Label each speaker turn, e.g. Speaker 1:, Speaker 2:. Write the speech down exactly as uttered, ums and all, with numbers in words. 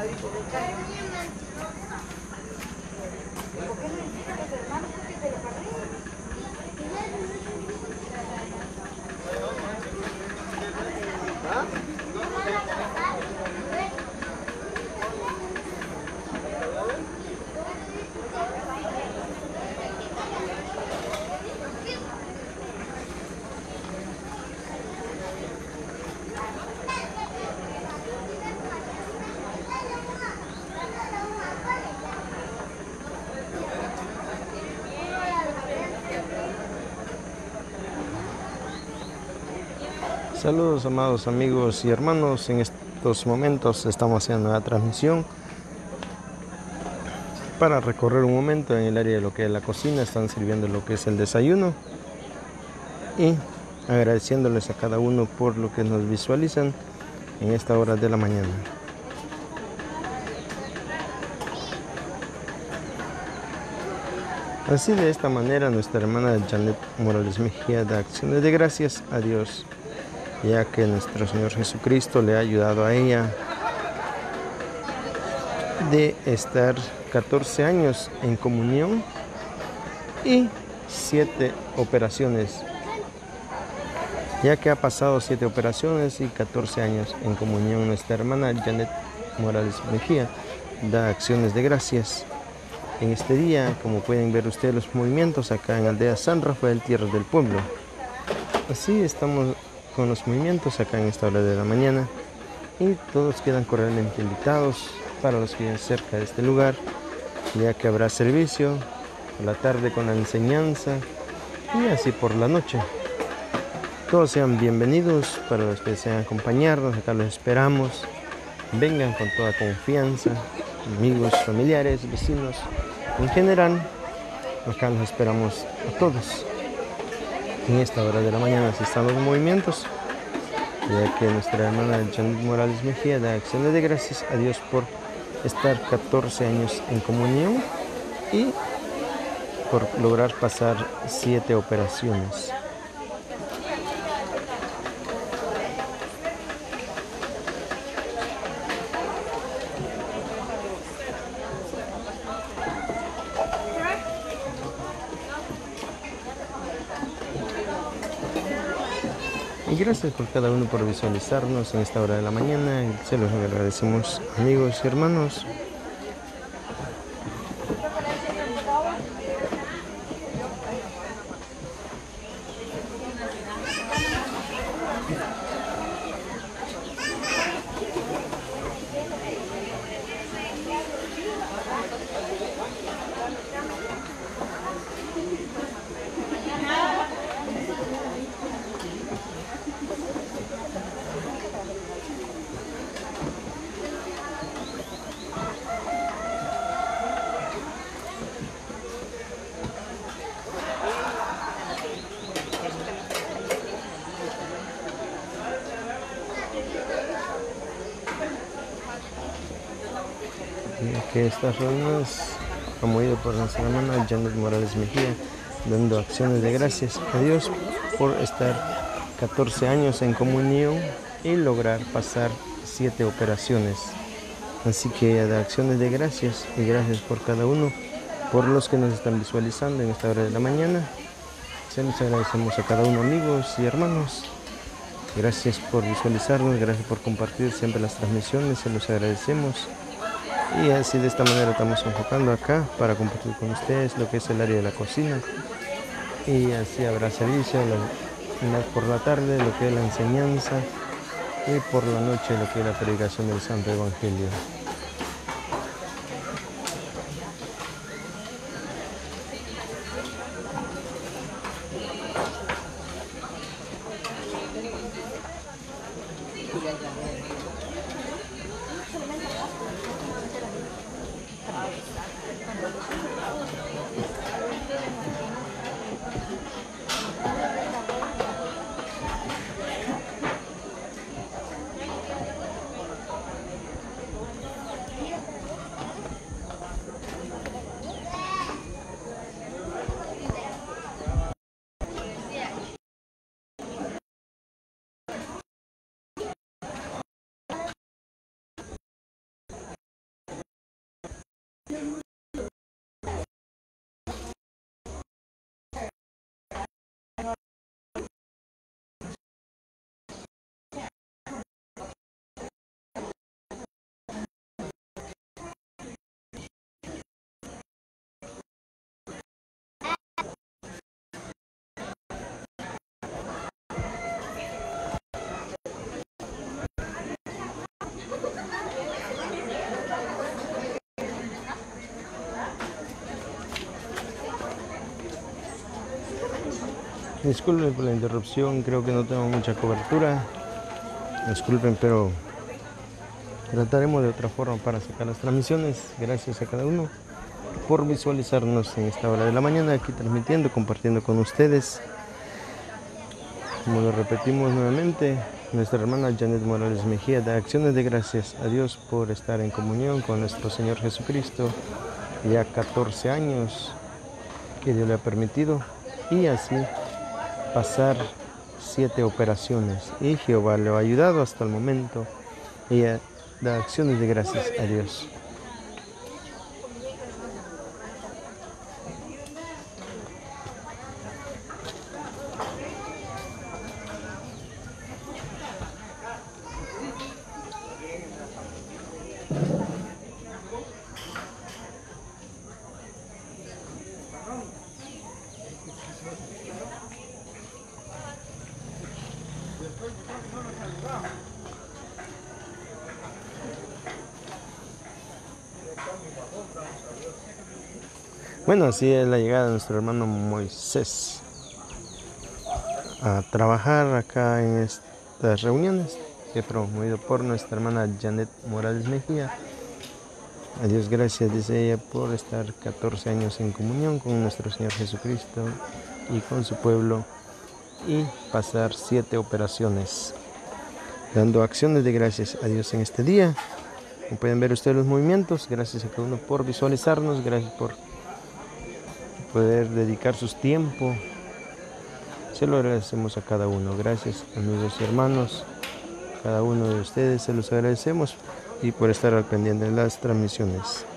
Speaker 1: Saludos, amados amigos y hermanos. En estos momentos estamos haciendo una transmisión para recorrer un momento en el área de lo que es la cocina. Están sirviendo lo que es el desayuno y agradeciéndoles a cada uno por lo que nos visualizan en esta hora de la mañana. Así, de esta manera, nuestra hermana Janet Morales Mejía da acciones de gracias a Dios, ya que nuestro Señor Jesucristo le ha ayudado a ella de estar catorce años en comunión y siete operaciones, ya que ha pasado siete operaciones y catorce años en comunión. Nuestra hermana Janet Morales Mejía da acciones de gracias en este día. Como pueden ver ustedes los movimientos acá en Aldea San Rafael, Tierra del Pueblo. Así estamos con los movimientos acá en esta hora de la mañana, y todos quedan cordialmente invitados para los que viven cerca de este lugar, ya que habrá servicio por la tarde con la enseñanza y así por la noche. Todos sean bienvenidos. Para los que desean acompañarnos, acá los esperamos. Vengan con toda confianza, amigos, familiares, vecinos, en general, acá los esperamos a todos. En esta hora de la mañana así están los movimientos, ya que nuestra hermana Janet Morales Mejía da acciones de gracias a Dios por estar catorce años en comunión y por lograr pasar siete operaciones. Y gracias por cada uno por visualizarnos en esta hora de la mañana. Se los agradecemos, amigos y hermanos. Que estas ruinas han movido por nuestra hermana Janet Morales Mejía, dando acciones de gracias a Dios por estar catorce años en comunión y lograr pasar siete operaciones. Así que ella da acciones de gracias y gracias por cada uno, por los que nos están visualizando en esta hora de la mañana. Se los agradecemos a cada uno, amigos y hermanos. Gracias por visualizarnos, gracias por compartir siempre las transmisiones, se los agradecemos. Y así, de esta manera, estamos enfocando acá para compartir con ustedes lo que es el área de la cocina. Y así habrá servicio la, la, por la tarde, lo que es la enseñanza, y por la noche lo que es la predicación del Santo Evangelio. Disculpen por la interrupción, creo que no tengo mucha cobertura. Disculpen, pero trataremos de otra forma para sacar las transmisiones. Gracias a cada uno por visualizarnos en esta hora de la mañana, aquí transmitiendo, compartiendo con ustedes. Como lo repetimos nuevamente, nuestra hermana Janet Morales Mejía da acciones de gracias a Dios por estar en comunión con nuestro Señor Jesucristo. Ya catorce años que Dios le ha permitido, y así pasar siete operaciones, y Jehová le ha ayudado hasta el momento. Ella da acciones de gracias a Dios. Bueno, así es la llegada de nuestro hermano Moisés a trabajar acá en estas reuniones, que es promovido por nuestra hermana Janet Morales Mejía. A Dios gracias, dice ella, por estar catorce años en comunión con nuestro Señor Jesucristo y con su pueblo, y pasar siete operaciones, dando acciones de gracias a Dios en este día. Como pueden ver ustedes los movimientos, gracias a cada uno por visualizarnos, gracias por poder dedicar sus tiempos. Se lo agradecemos a cada uno. Gracias, amigos y hermanos, cada uno de ustedes se los agradecemos, y por estar al pendiente de las transmisiones.